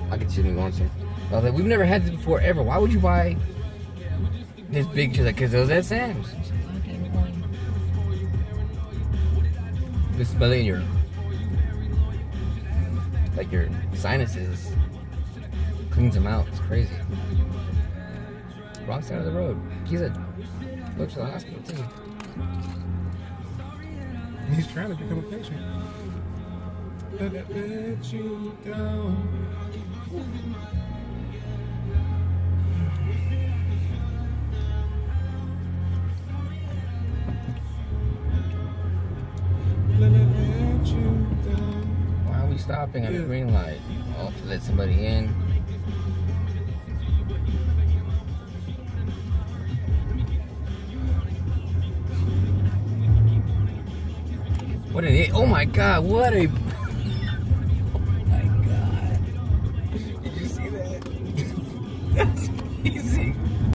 I could see me going to. I was like, we've never had this before ever. Why would you buy this big? She's like, because it was at Sam's. Just smell it in your, like your sinuses. Cleans them out. It's crazy. Wrong side of the road. He's a go to the hospital too. He's trying to become a patient. Let it let you down. Let it let you down. Why are we stopping at a green light? Oh, to let somebody in. What an idiot. Oh my god, what a